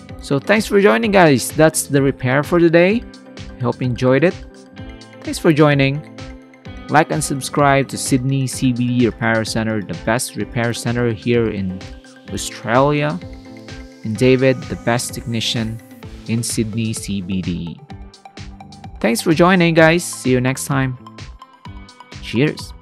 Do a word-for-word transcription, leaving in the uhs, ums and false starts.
So thanks for joining, guys. That's the repair for today. I hope you enjoyed it. Thanks for joining. Like and subscribe to Sydney C B D Repair Centre, the best repair center here in Australia. And David, the best technician in Sydney C B D. Thanks for joining, guys. See you next time. Cheers.